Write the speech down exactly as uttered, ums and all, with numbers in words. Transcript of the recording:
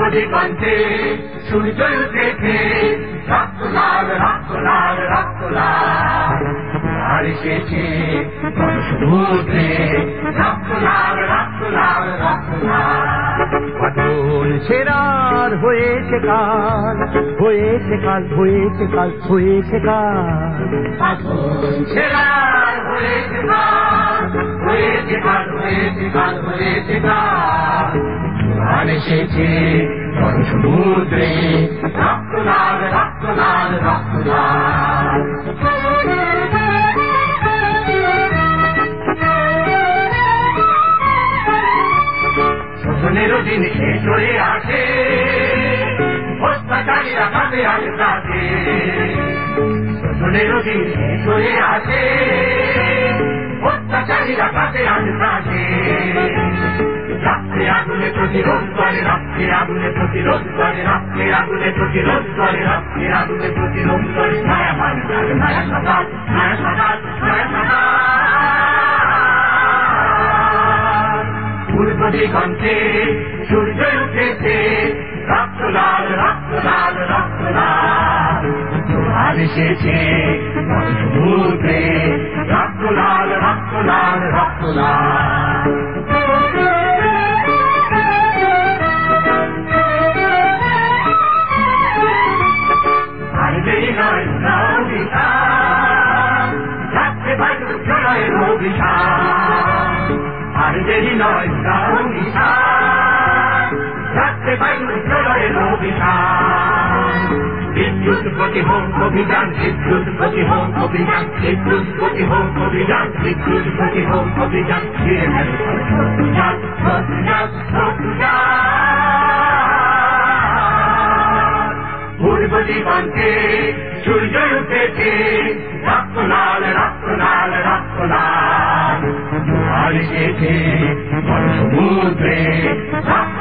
দিগন্তে সূর্য উঠেছে, রক্ত লাল রক্ত লাল রক্ত লাল। আর এসেছে সমুদ্রে, রক্ত লাল রক্ত লাল রক্ত লাল। পাগল ছেড়ার হয়েছে কাল, হয়েছে কাল, হয়েছে কাল, হয়েছে কাল। পাগল ছেড়ার হয়েছে কাল, হয়েছে কাল, হয়েছে কাল, হয়েছে কাল। আর এসেছে সমুদ্রে, রক্ত লাল রক্ত লাল রক্ত লাল। শোষণেরও দিন শেষ হয়ে আসে, অত্যাচারীরা কাঁদে আর কাঁদে। শোষণেরও দিন শেষ হয়ে আসে, অত্যাচারীরা কাঁদে আর কাঁদে। রক্তে আগুনে প্রতিরোধ করে, রক্তে আগুনে প্রতিরোধ করে, রক্তে আগুনে প্রতিরোধ করে, রক্তে আগুনে প্রতিরোধ করে। নয়া বাংলার নয়া সকাল, নয়া সকাল, নয়া সকাল। পূর্ব দিগন্তে সূর্য উঠেছে, রক্ত লাল রক্ত লাল রক্ত লাল। জোয়ার এসেছে সমুদ্রে, রক্ত লাল রক্ত লাল রক্ত লাল। আর দেরি নয় অভিযান, রাখতে পারবে প্রলয়ের অভিযান। আর দেরি নয় অভিযান, রাখতে পারবে প্রলয়ের অভিযান। বিদ্যুৎ প্রতিহোম অভিযান, বিদ্যুৎ প্রতিহোম অভিযান, বিদ্যুৎ প্রতিহোম অভিযান, বিদ্যুৎ প্রতিহোম অভিযান। পূর্ব দিগন্তে সূর্য উঠেছে, রক্ত লাল রক্ত লাল রক্ত লাল। আর এসেছে সমুদ্রে, রক্ত